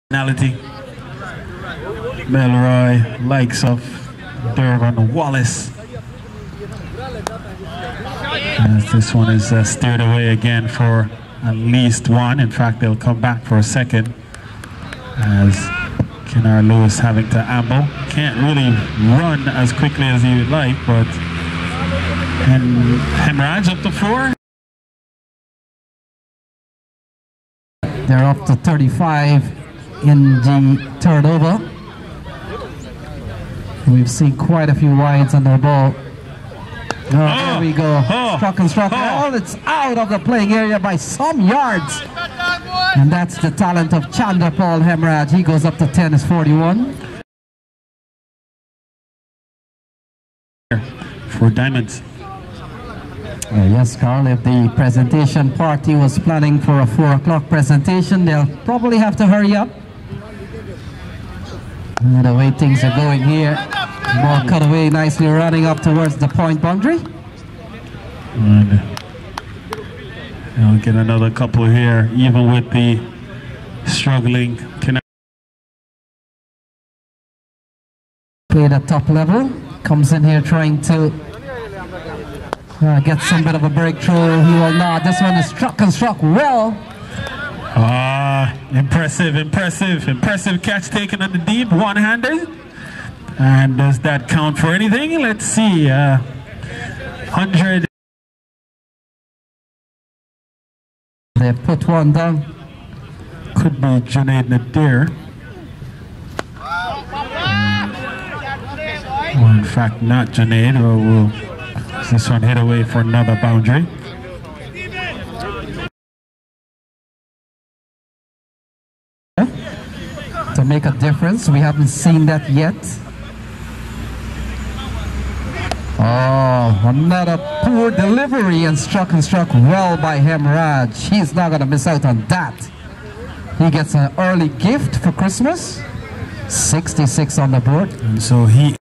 Personality. Melroy, likes of Dervon Wallace. As this one is steered away again for at least one. In fact, they'll come back for a second. As Kennard Lewis having to amble. Can't really run as quickly as he would like, but and Hemraj up to 4. They're up to 35 in the third over. We've seen quite a few wides on the ball. There we go. Struck and struck. Oh, it's out of the playing area by some yards. And that's the talent of Chandra Paul Hemraj. He goes up to 10, is 41. For Diamonds. Yes, Carl, if the presentation party was planning for a 4 o'clock presentation, they'll probably have to hurry up. The way things are going here, ball cut away nicely, running up towards the point boundary. And I'll get another couple here, even with the struggling Kennard. Played at top level, comes in here trying to get some bit of a breakthrough. He will not. This one is struck and struck well. Impressive catch taken on the deep, one-handed. And does that count for anything? Let's see. 100. They put one down. Could be Junaid Nadir. Well, in fact, not Junaid. This one hit away for another boundary. To make a difference, we haven't seen that yet. Oh, another poor delivery and struck well by Hemraj. He's not going to miss out on that. He gets an early gift for Christmas. 66 on the board. And so he